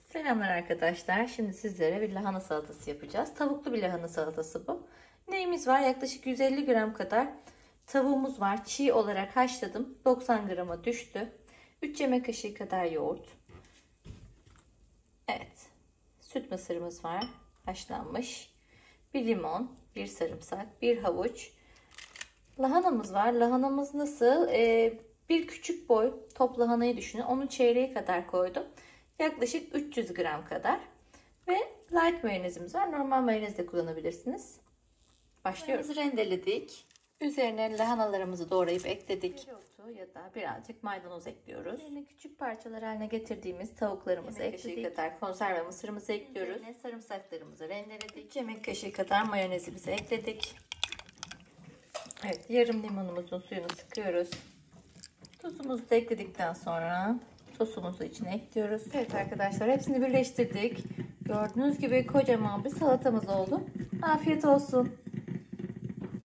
Selamlar arkadaşlar. Şimdi sizlere bir lahana salatası yapacağız. Tavuklu bir lahana salatası bu. Neyimiz var? Yaklaşık 150 gram kadar tavuğumuz var. Çiğ olarak haşladım. 90 grama düştü. 3 yemek kaşığı kadar yoğurt. Evet. Süt mısırımız var. Haşlanmış. Bir limon, bir sarımsak, bir havuç. Lahanamız var. Lahanamız nasıl? Bir küçük boy top lahanayı düşünün. Onun çeyreği kadar koydum. Yaklaşık 300 gram kadar. Ve light mayonezimiz var. Normal mayonez de kullanabilirsiniz. Başlıyoruz. Mayonezi rendeledik. Üzerine lahanalarımızı doğrayıp ekledik. Dereotu ya da birazcık maydanoz ekliyoruz. Üzerine küçük parçalar haline getirdiğimiz tavuklarımızı ekledik. Yemek kaşığı kadar konserve mısırımızı ekliyoruz. Üzerine sarımsaklarımızı rendeledik. Yemek kaşığı kadar mayonezimizi ekledik. Evet, yarım limonumuzun suyunu sıkıyoruz. Tuzumuzu da ekledikten sonra sosumuzu içine ekliyoruz. Evet arkadaşlar, hepsini birleştirdik. Gördüğünüz gibi kocaman bir salatamız oldu. Afiyet olsun.